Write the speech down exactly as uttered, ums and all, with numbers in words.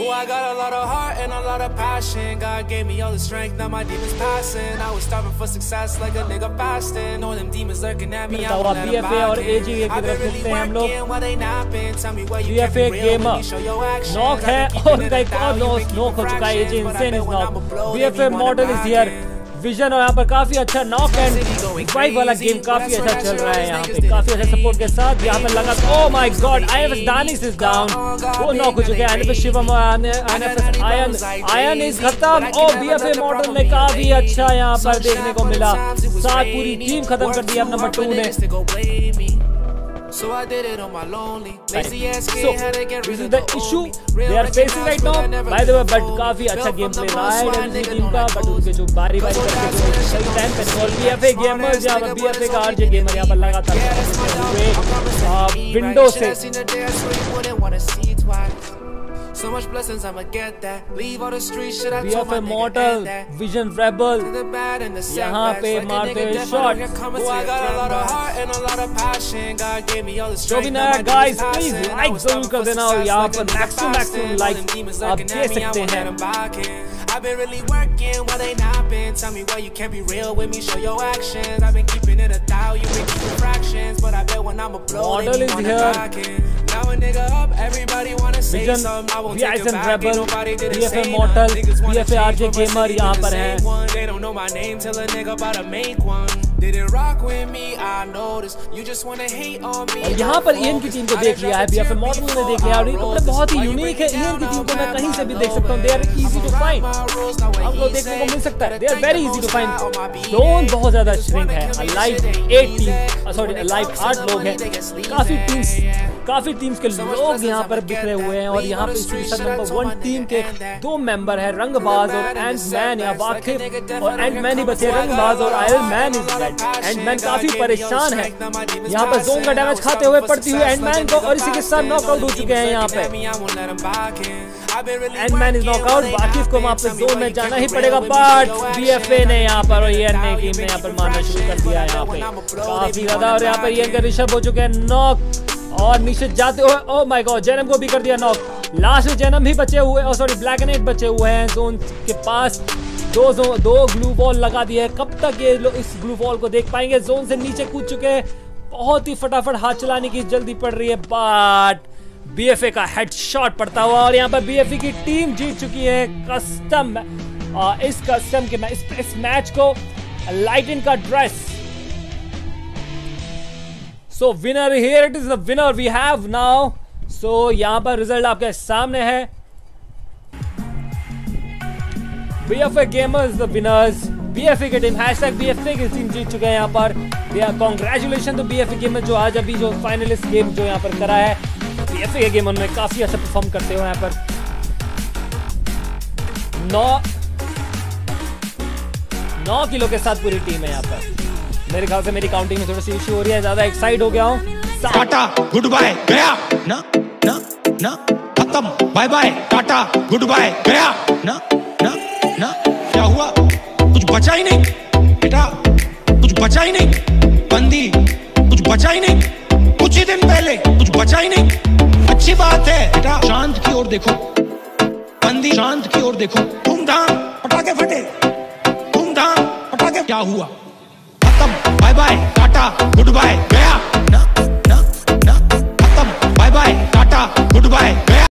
Oh, I got a lot of heart and a lot of passion. God gave me all the strength, now my demons passing. I was starving for success like a nigga fasting. All them demons lurking at me, I won't let them back in. I've been really working while they napping. Tell me where you can be real when you show your actions. Knock है और उनका एक और knock हो चुका है। AJ insane is knock. BFA model is here. Vision और यहाँ पर काफी अच्छा नॉक एंड रिवाइव वाला गेम काफी अच्छा चल रहा है यहाँ पे, काफी अच्छा सपोर्ट के साथ यहाँ पर लगा। Oh my god, IFS Danish is down, वो नॉक हो चुके हैं। IFS Shivam IFS Ayan Ayan is खत्म। और बीएफए मॉडल में काफी अच्छा यहाँ पर देखने को मिला, साथ पूरी टीम खत्म कर दी अब नंबर टू ने। So I did it on my lonely lazy ass kid had to get rid of the issue they are facing right now. By the way, but काफी अच्छा गेम प्ले रहा है NG team का, but उनके जो बारी बारी करके जो सही टाइम पे और बीएफए गेमर्स यहाँ पर बीएफए का आरजे गेमर यहाँ पर लगातार विंडो से so much blessings, I'ma get that. Leave all the street shit, I told my nigga end that. Vision Rebel यहाँ पे मारते हुए shot. Oh, I got a lot of heart and a lot of passion. God gave me all the strength. जो भी नया guys please like जरूर कर देना और यहाँ पर मैक्सिमम मैक्सिमम लाइक आप दे सकते हैं। I've been really working while they napping. Tell me why you can't be real with me, show your actions. I've been keeping it a thou, you been keeping fractions. But I bet when I'm a blow, model is here. Now a nigga up, everybody wanna say something. I won't take it back, ain't nobody did the same. Mortal, B F A R J gamer यहाँ पर है। They don't know my name till a nigga about to make one. Didn't rock with me, I noticed. You just wanna hate on me. और यहाँ पर ईएन की team को देख लिया है, B F A मॉडल ने देख लिया और ये कपड़े बहुत ही यूनिक है। ईएन की टीम को मैं कहीं से भी देख सकता हूँ। They are easy to find. आपको देखने को मिल सकता है। They are very easy to find. Zone बहुत ज़्यादा श्रिंक है। Alive eight team, sorry Alive आठ लोग हैं। काफी टीम्स, काफी टीम्स के लोग यहाँ पर बिखरे हुए हैं और यहाँ पे इसी साथ नंबर वन टीम के दो मेंबर हैं, रंगबाज और एंटमैन या वाकिफ। और एंटमैन ही बचे, रंगबाज और iron man is dead. Antman काफी परेशान है यहाँ पर जोन का डैमेज खाते हुए पड़ती हुई एंटमैन को, और इसी के साथ नॉकआउट हो चुके हैं यहाँ पे। एंटमैन इज नॉकआउट, वाकिफ को वहाँ पे जोन में जाना ही पड़ेगा, बट बीएफए ने यहाँ पर और ईएन ने टीम ने यहाँ पर मारना शुरू कर दिया है यहाँ पे काफी ज्यादा। और यहाँ पर ईएन के ऋषभ हो चुके हैं नॉक और नीचे जाते हुए। ओह माय गॉड, जेनम को भी कर दिया नॉक। लास्ट में जेनम ही बचे हुए और सॉरी ब्लैक एंड एट बचे हुए हैं जोन के पास। दो दो, दो ग्लू बॉल लगा दिए, कब तक ये लोग इस ग्लू बॉल को देख पाएंगे। जोन से नीचे कूद चुके हैं, बहुत ही फटाफट हाथ चलाने की जल्दी पड़ रही है, बट बीएफए का हेडशॉट पड़ता हुआ और यहाँ पर बीएफए की टीम जीत चुकी है कस्टम इस कस्टम के इस, इस मैच को लाइटन का dress. So winner here it is the winner we have now. सो यहाँ पर रिजल्ट आपके सामने है। B F A gamers the winners. B F A की team hashtag B F A की टीम जीत चुके हैं यहाँ पर। कॉन्ग्रेचुलेशन तो B F A गेमर जो आज अभी जो फाइनलिस्ट गेम जो यहाँ पर करा है। B F A के गेमर में काफी अच्छा परफॉर्म करते हो यहाँ पर। नौ नौ किलो के साथ पूरी टीम है यहाँ पर। मेरे ख्याल से मेरी काउंटिंग में थोड़ी सी इशू हो रही है, ज्यादा एक्साइट हो गया हूँ। टाटा गुड बाय गया ना ना ना खत्म, bye bye tata good bye गया ना ना ना। क्या हुआ? कुछ बचा ही नहीं बेटा, कुछ बचा ही नहीं। बंदी कुछ बचा ही नहीं, कुछ ही दिन पहले कुछ बचा ही नहीं। अच्छी बात है बेटा, चांद की ओर देखो बंदी, चांद की ओर देखो। धूमधाम पटाखे फटे, धूमधाम पटाखे। क्या हुआ? खत्म, bye bye tata good bye गया ना ना ना खत्म, bye bye tata good bye गया।